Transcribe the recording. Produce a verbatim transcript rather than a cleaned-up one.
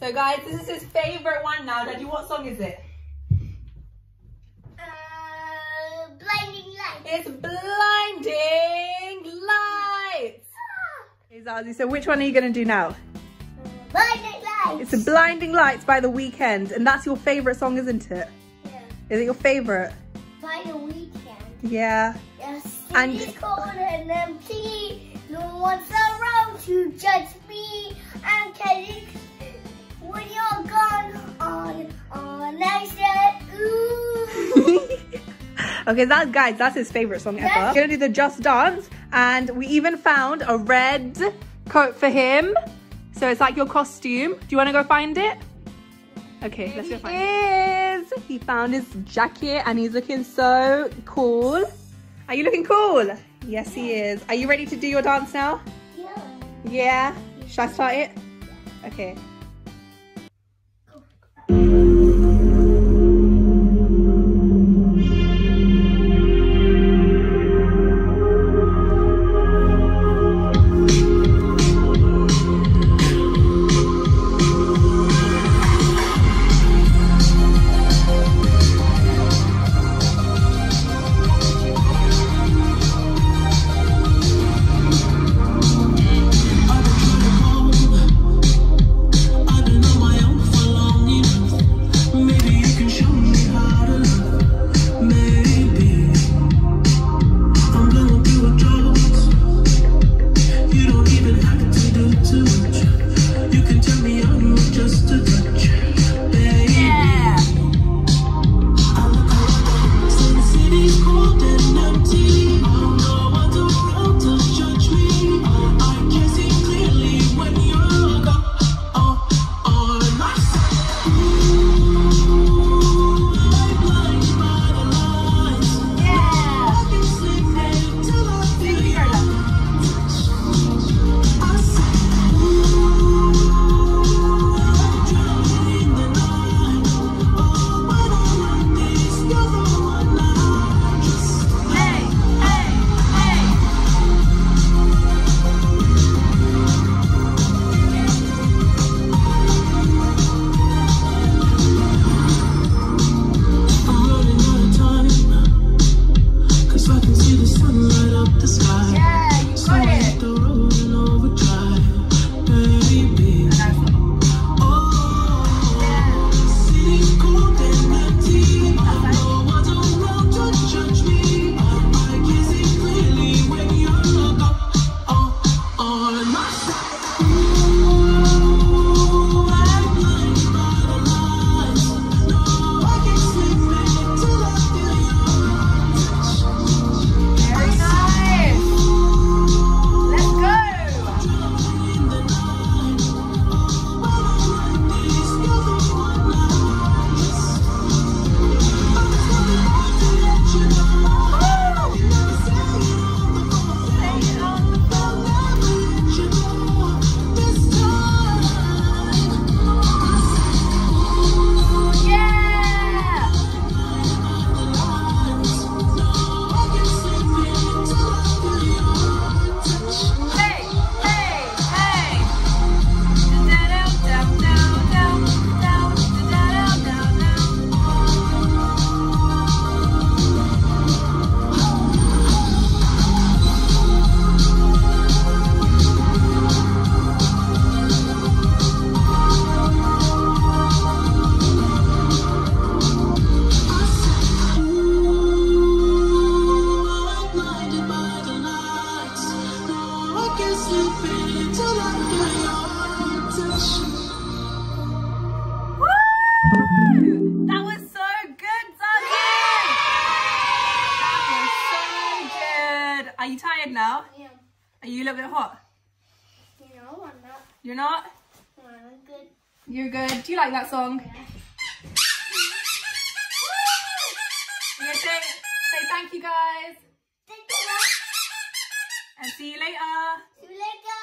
So guys, this is his favourite one now. Daddy, what song is it? Uh, blinding lights. It's Blinding Lights. Hey Zazoo, so which one are you going to do now? Blinding lights. It's a Blinding Lights by The Weeknd, and that's your favourite song, isn't it? Yeah. Is it your favourite? By The Weeknd. Yeah. Yes. And It's cold and empty. No one's around to judge me. I'm kidding. When you're gone on, on I said, ooh. Okay, that guys, that's his favourite song ever. Yes. We're gonna do the Just Dance, and we even found a red coat for him. So it's like your costume. Do you want to go find it? Okay, let's go find it. Is. He found his jacket and he's looking so cool. Are you looking cool? Yes, he is. Are you ready to do your dance now? Yeah. Yeah? Should I start it? Okay. That was so good, Zazoo! That was so good. Are you tired now? Yeah. Are you a little bit hot? No, I'm not. You're not? No, I'm good. You're good. Do you like that song? Yeah. You're gonna say, say thank you guys. Thank you. And see you later. See you later.